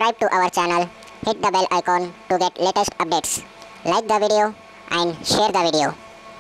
subscribe to our channel, hit the bell icon to get latest updates. Like the video and share the video.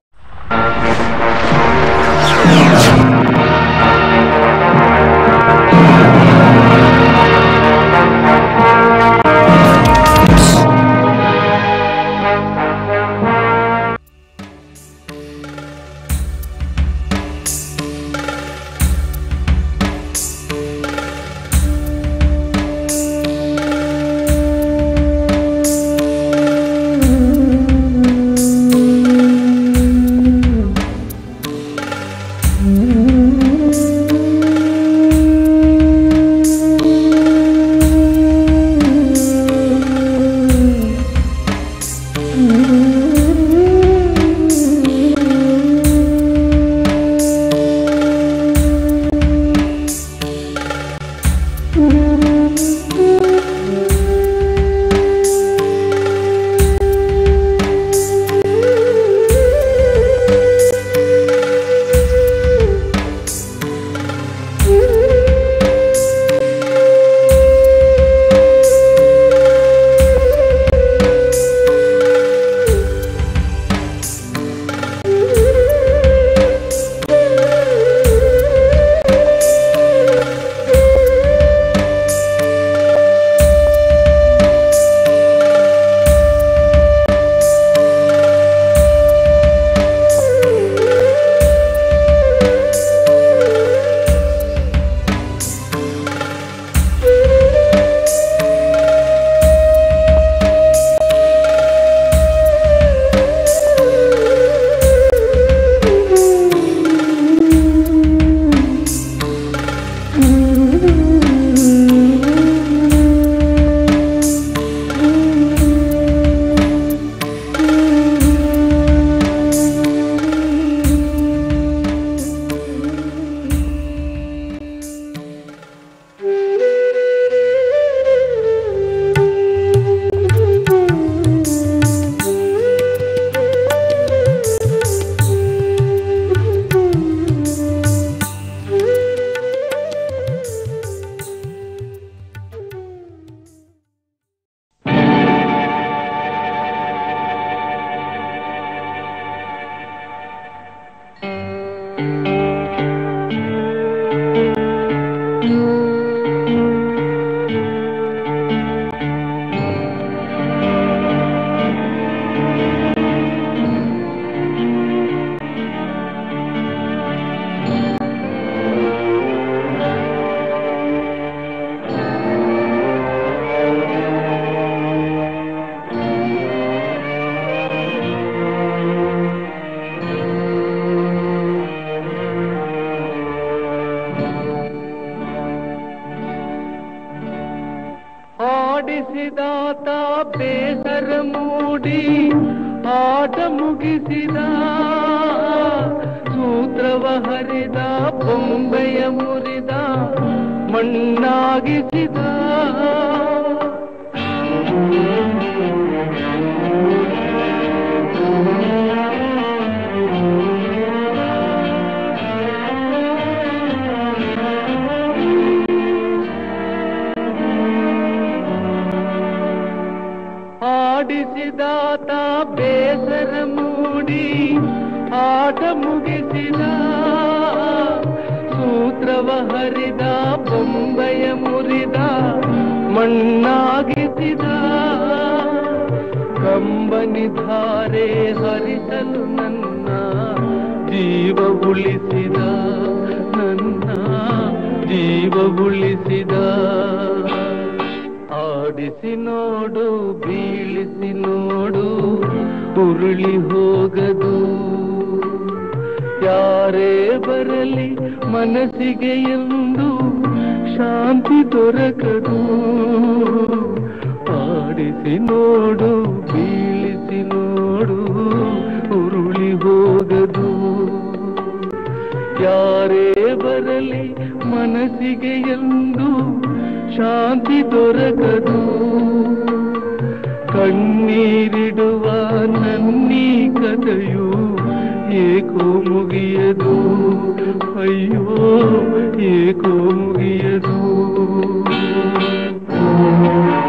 ಆಡಿಸಿದಾತ ಬೇಸರ ಮೂಡಿ ಆಟ ಮುಗಿಸಿದ ಸೂತ್ರವ ಹರಿದ ಬೊಂಬೆಯ ಮುರಿದ ಮಣ್ಣಾಗಿಸಿದ ಆಡಿಸಿದಾತ ಬೇಸರ ಮೂಡಿ ಆಟ ಮುಗಿಸಿದ ಸೂತ್ರವ ಹರಿದ ಬೊಂಬೆಯ ಮುರಿದ ಮಣ್ಣಾಗಿಸಿದ ಕಂಬನಿಧಾರೆ ಹರಿಸಲು ನನ್ನ ಜೀವ ಉಳಿಸಿದ ನನ್ನ ಜೀವ ಉಳಿಸಿದ ಆಡಿಸಿ ನೋಡು ಬೀಳಿಸಿ ನೋಡು ಉರುಳಿ ಹೋಗದು ಯಾರೇ ಬರಲಿ ಮನಸ್ಸಿಗೆ ಎಂದು ಶಾಂತಿ ದೊರಕದು ಆಡಿಸಿ ನೋಡು ಬೀಳಿಸಿ ನೋಡು ಉರುಳಿ ಹೋಗದು ಯಾರೇ ಬರಲಿ ಮನಸ್ಸಿಗೆ ಎಂದು ಶಾಂತಿ ದೊರಕದು ಕಣ್ಣೀರಿಡುವ ನನ್ನೀ ಕಥೆಯು ಏಕೋ ಮುಗಿಯದು ಅಯ್ಯೋ ಏಕೋ ಮುಗಿಯದು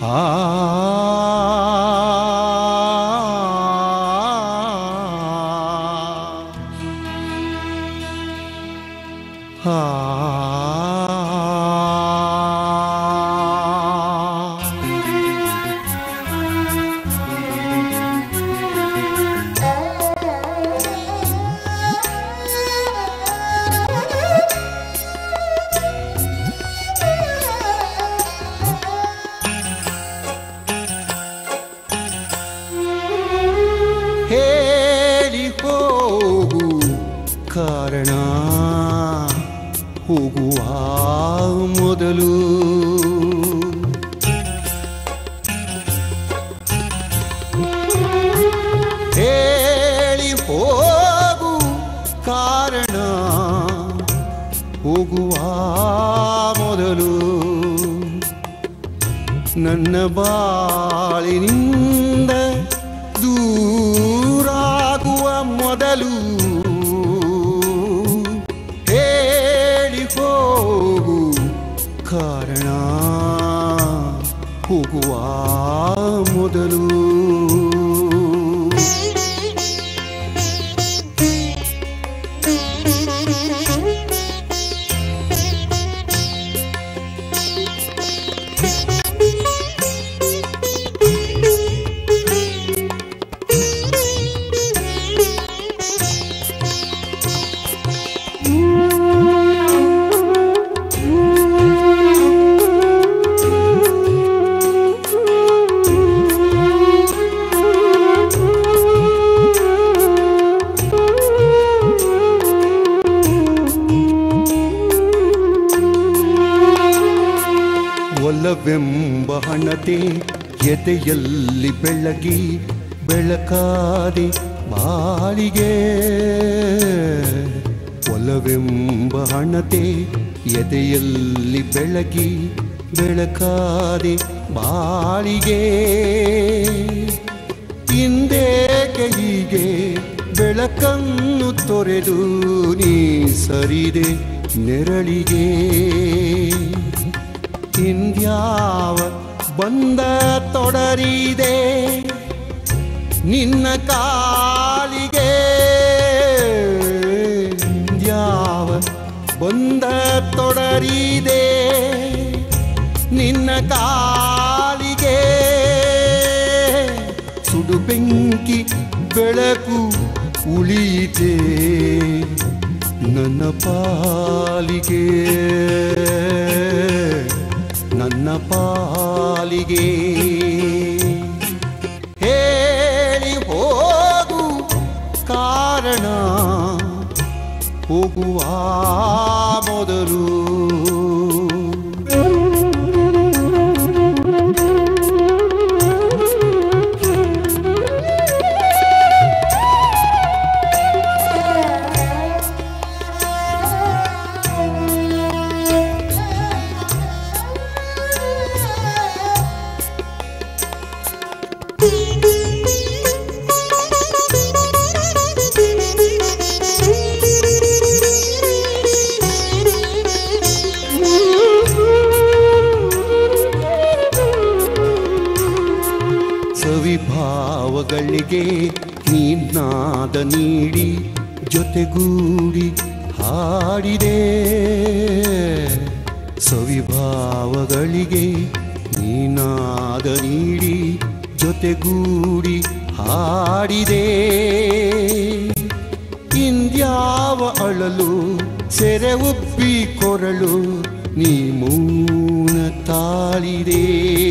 ಹೇಳಿ ಹೋಗು ಕಾರಣ ಹೋಗುವ ಮೊದಲು ಹೇಳಿ ಹೋಗು ಕಾರಣ ಹೋಗುವ ಮೊದಲು ನನ್ನ ಬಾಳಿನಿಂದ ದೂರಾಗುವ ಮೊದಲು ಹೇಳಿ ಹೋಗು ಕಾರಣ ಹೋಗುವ ಮೊದಲು ಒಲವೆಂಬ ಹಣತೆ ಎದೆಯಲ್ಲಿ ಬೆಳಗಿ ಬೆಳಕಾದೆ ಬಾಳಿಗೆ ಒಲವೆಂಬ ಹಣತೆ ಎದೆಯಲ್ಲಿ ಬೆಳಗಿ ಬೆಳಕಾದೆ ಬಾಳಿಗೆ ಇಂದೇಕೆ ಹೀಗೆ ಬೆಳಕನ್ನು ತೊರೆದು ನೀ ಸರಿದೆ ನೆರಳಿಗೆ ಇಂದ್ಯಾವ ಬಂದ ತೊಡರಿದೆ ನಿನ್ನ ಕಾಲಿಗೆ ಇಂದ್ಯಾವ ಬಂದ ತೊಡರಿದೆ ನಿನ್ನ ಕಾಲಿಗೆ ಸುಡು ಬೆಂಕಿ ಬೆಳಕು ಉಳಿಯಿತೆ ನನ್ನ ಪಾಲಿಗೆ ನನ್ನ ಪಾಲಿಗೆ ಹೇಳಿ ಹೋಗು ಕಾರಣ ಹೋಗುವ ಮೊದಲು ಸವಿಭಾವಗಳಿಗೆ ನೀನಾದ ನೀಡಿ ಜೊತೆಗೂಡಿ ಹಾಡಿದೆ ಸವಿಭಾವಗಳಿಗೆ ನೀನಾದ ನೀಡಿ ಜೊತೆಗೂಡಿ ಹಾಡಿದೆ ಇಂದ್ಯಾವ ಅಳಲು ಸೆರೆ ಉಬ್ಬಿ ಕೊರಳು ನೀ ಮೌನ ತಾಳಿದೆ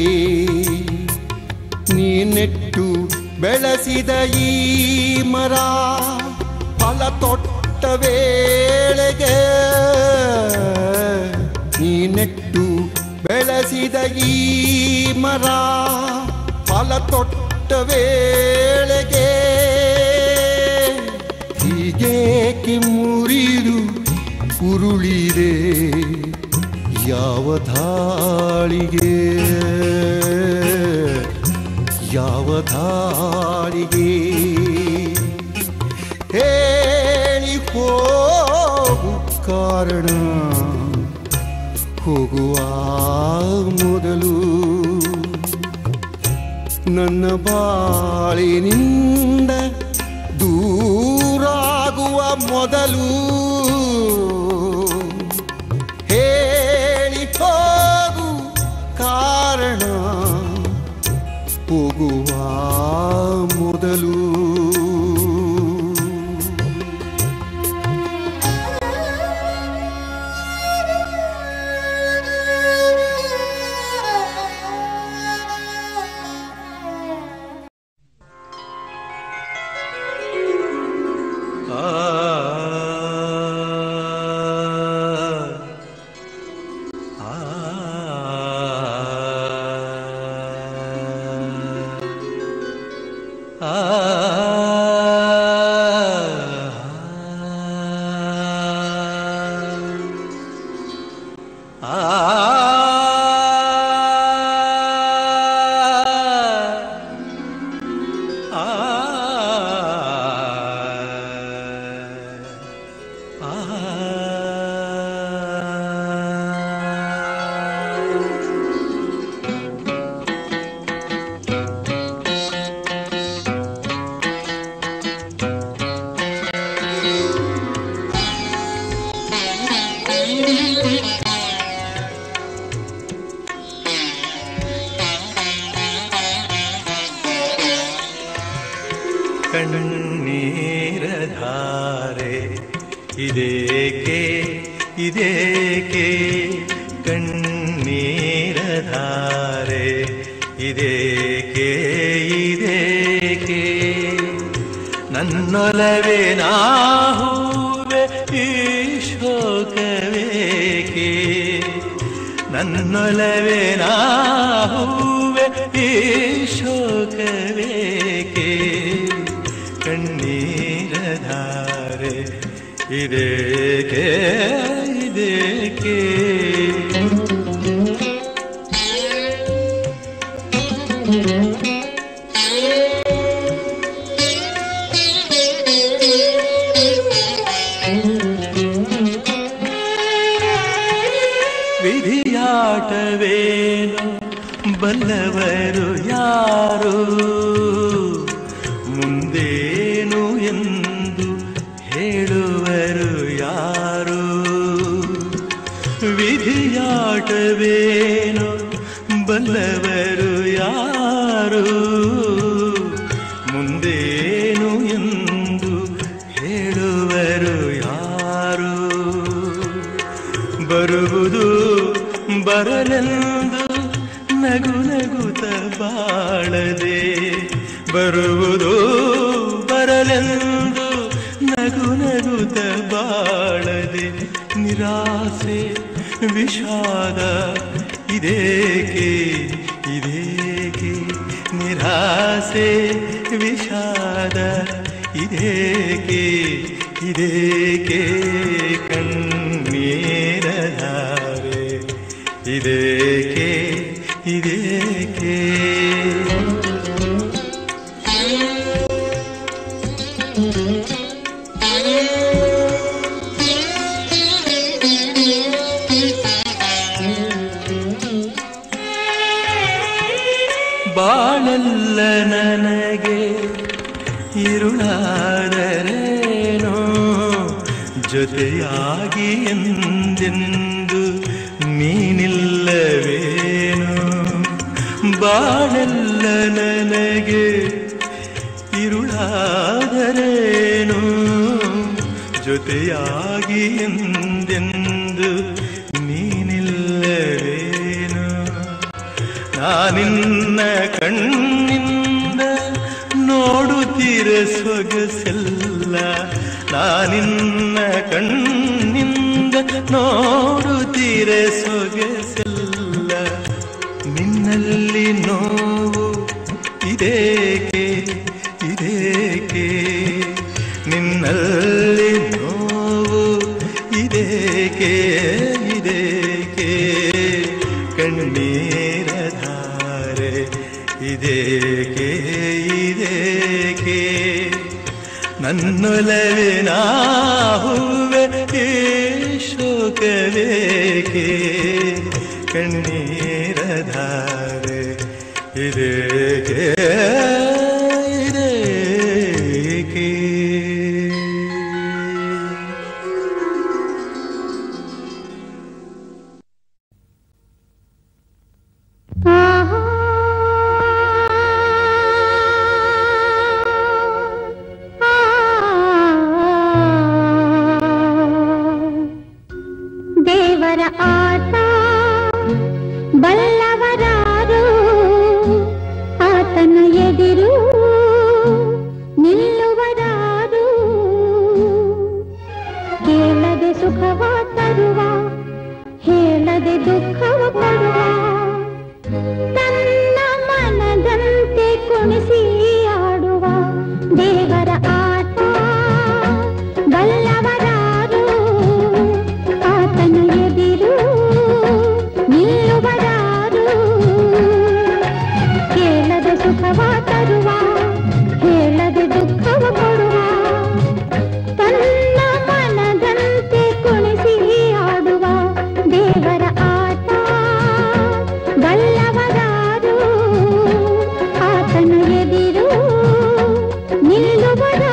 ನೀ ನೆಟ್ಟು ಬೆಳೆಸಿದ ಈ ಮರ ಫಲ ತೊಟ್ಟ ವೇಳೆಗೆ ನೀ ನೆಟ್ಟು ಬೆಳೆಸಿದ ಈ ಮರ ಫಲ ತೊಟ್ಟ ವೇಳೆಗೆ ಹೀಗೇಕೆ ಮುರಿದು ಉರುಳಿದೆ ಯಾವ ಧಾಳಿಗೆ ಯಾವ ಧಾಳಿಗೆ ಹೇಳಿ ಹೋಗು ಕಾರಣ ಹೋಗುವ ಮೊದಲು ನನ್ನ ಬಾಳಿನಿಂದ ದೂರಾಗುವ ಮೊದಲು ಹೇಳಿ ಹೋಗು ಕಾರಣ ಹೋಗುವ ಮೊದಲು. ಕಣ್ಣೀರಧಾರೆ ಇದೇಕೆ ಇದೇಕೆ ಕಣ್ಣೀರಧಾರೆ ಇದೇಕೆ ಇದೇಕೆ ನನ್ನೊಲವೇ ನಾಹುವೆ ಈ ಶೋಕವೇಕೆ ನನ್ನೊಲವೇ ನಾಹುವೆ ಈ ಶೋಕವೇಕೆ ಕಣ್ಣೀರಧಾರೆ ಇದೇಕೆ ಇದೇಕೆ ವಿಧಿಯಾಟವೇನು ಬಲ್ಲವರು ಯಾರು ಮುಂದೇನು ಎಂದು ಹೇಳುವರು ಯಾರು ವಿಧಿಯಾಟವೇನು ಬಲ್ಲವರು ಯಾರು ಮುಂದೇನು ಎಂದು ಹೇಳುವರು ಯಾರು ಬರುವುದು ಬರಲೆಂದು ನಗು ನಗುತ್ತ ಬಾಳದೆ ಬರುವುದು ಬರಲೆಂದು ನಗು ನಗುತ್ತ ಬಾಳದೆ ನಿರಾಸೆ ವಿಷಾದ ಇದೇಕೆ ಇದೇಕೆ ನಿರಾಸೆ ವಿಷಾದ ಇದೇಕೆ ಇದೇಕೆ ಕಣ್ಣೀರಧಾರೆ ಇದೇಕೆ ಇದೇಕೆ ಬಾಳೆಲ್ಲ ನನಗೆ ഇരുളാದರೇನೋ ಜೊತೆಯಾಗಿ ಎಂದೆಂದು ನೀನಿಲ್ಲವೇನೋ ಬಾಳೆಲ್ಲ ನನಗೆ ഇരുಳಾದರೇನೋ ಜೊತೆಯಾಗಿ ಎಂದೆಂದು ನೀನಿಲ್ಲವೇನೋ ನಾನಿನ್ನ ಕಣ್ಣಿಂದ ನೋಡುತ್ತೀರ ಸೊಗಸೆಲ್ಲ ನಾನಿನ್ನ ಕಣ್ಣಿಂದ ನೋಡುತ್ತೀರ ಸೊಗಸೆಲ್ಲ ನಿನ್ನಲ್ಲಿ ನೋವು ಇದೇಕೆ ಇದೇಕೆ ನಿನ್ನಲ್ಲಿ ನೋವು ಇದೇಕೆ ಇದೇಕೆ ಕಣ್ಣೀರಧಾರೆ ಇದೇಕೆ ಇದೇಕೆ ನನ್ನೊಲವಿನ ಹೂವೆ ಈ ಶೋಕವೇಕೆ ಕಣ್ಣೀರಧಾರೆ ಇದೇಕೆ ಇದೇಕೆ ದೇವರ ಆಟ ಬಲ್ಲವರಾರು ಆತನ ಎದಿರು ನಿಲ್ಲುವರಾರು ಕೇಳದೆ ಸುಖವ ತರುವ ಹೇಳದೆ ದುಃಖವ ಪಡುವ ತನ್ನ ಮನದಂತೆ ಕುಣಿಸಿ ಆಡುವ ದೇವರ ಆಟ ಬಲ್ಲವರಾರು ಆತನ ಎದಿರು ನಿಲ್ಲುವರಾರು ಕೇಳದೆ ಸುಖವ ತರುವ ಹೇಳದೆ ದುಃಖವ ಕೊಡುವ ತನ್ನ ಮನದಂತೆ ಕುಣಿಸಿ ಆಡುವ ದೇವರ ಆಟ ಬಲ್ಲವರಾರು ಆತನ ಎದಿರು ನಿಲ್ಲುವರಾರು.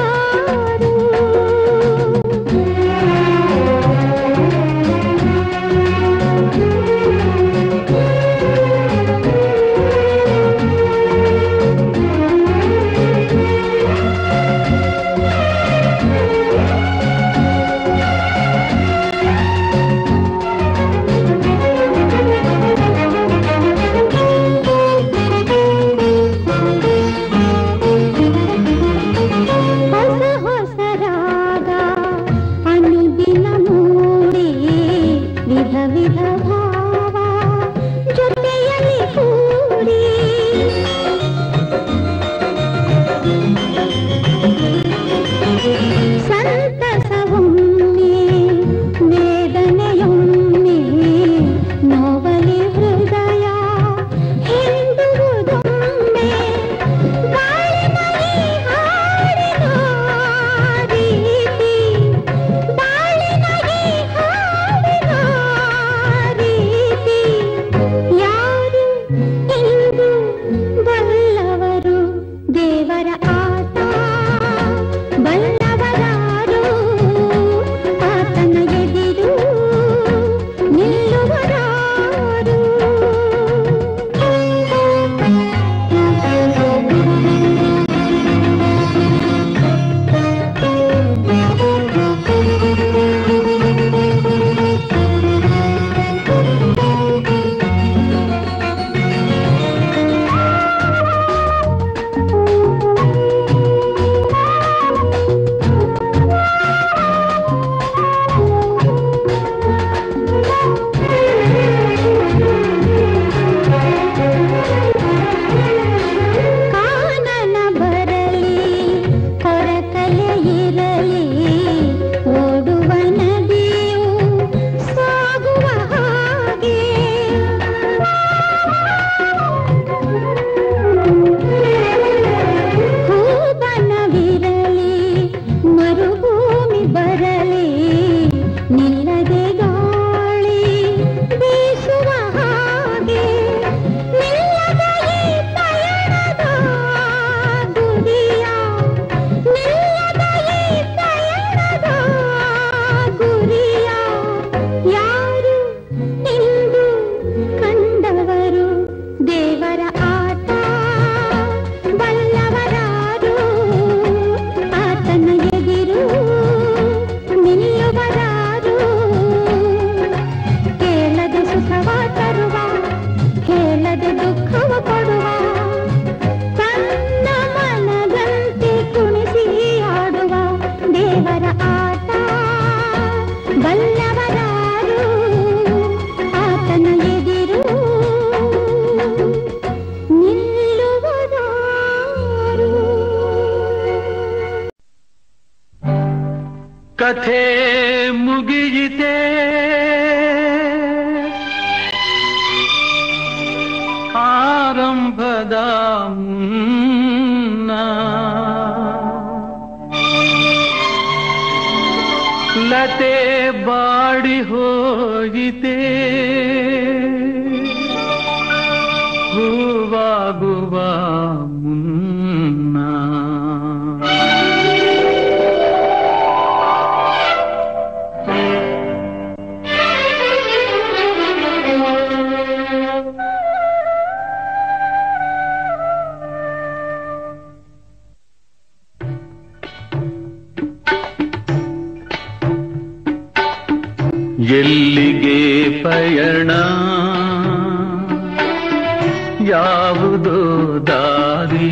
ಕಥೆ ಮುಗಿಯಿತೆ ಆರಂಭದ ಮುನ್ನ ಲತೆ ಬಾಡಿ ಹೋಯಿತೆ ಹೂ ಶುರುವಾಗುವ ಮುನ್ನ ಎಲ್ಲಿಗೆ ಪಯಣ ಯಾವುದೋ ದಾರಿ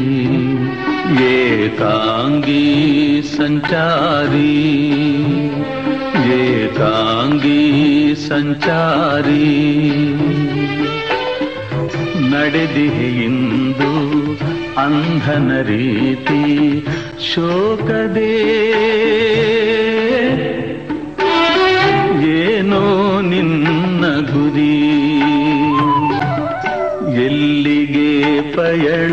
ಏಕಾಂಗಿ ಸಂಚಾರಿ ಏಕಾಂಗಿ ಸಂಚಾರಿ ನಡೆದಿಹಿಂದು ಅಂಧನ ರೀತಿ ಶೋಕದೇ ಏನೋ ನಿನ್ನ ಗುರಿ ಎಲ್ಲಿಗೆ ಪಯಣ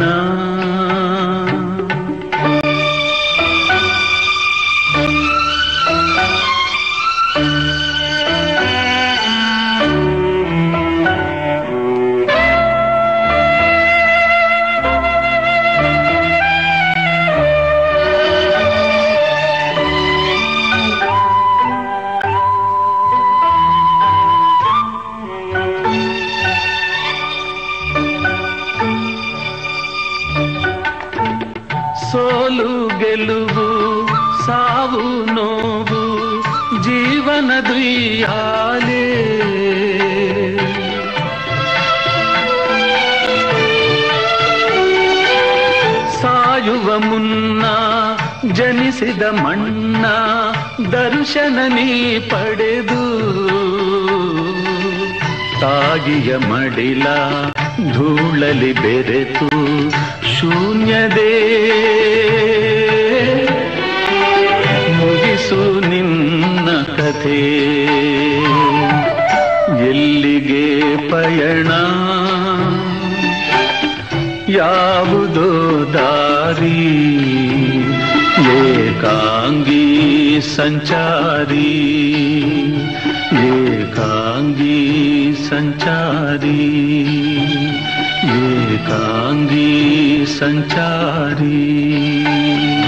ಸೋಲು ಗೆಲುವು ಸಾವು ನೋವು ಜೀವನ ದುಯ್ಯಾಲೆ ಸಾಯುವ ಮುನ್ನ ಜನಿಸಿದ ಮಣ್ಣ ದರ್ಶನ ನೀ ಪಡೆದು ತಾಗಿಯ ಮಡಿಲ ಧೂಳಲಿ ಬೆರೆತು ಶೂನ್ಯದೇ ಮುಗಿಸು ನಿನ್ನ ಕಥೆ ಎಲ್ಲಿಗೆ ಪಯಣ ಯಾವುದೋ ದಾರಿ ಏಕಾಂಗಿ ಸಂಚಾರಿ ಏಕಾಂಗಿ ಸಂಚಾರಿ ಏಕಾಂಗಿ ಸಂಚಾರಿ